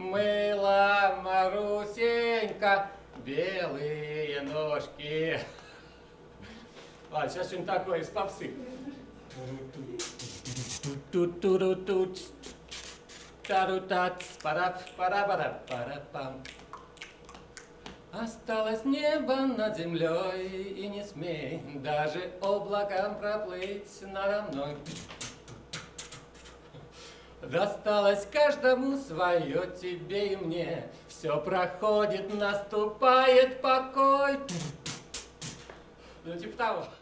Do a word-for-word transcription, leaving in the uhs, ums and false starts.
Мыла Марусенька белые ножки. А, сейчас что-нибудь такое из попсы. Осталось небо над землей, и не смей даже облаком проплыть надо мной. Досталось каждому свое, тебе и мне. Все проходит, наступает покой. Ну, типа того.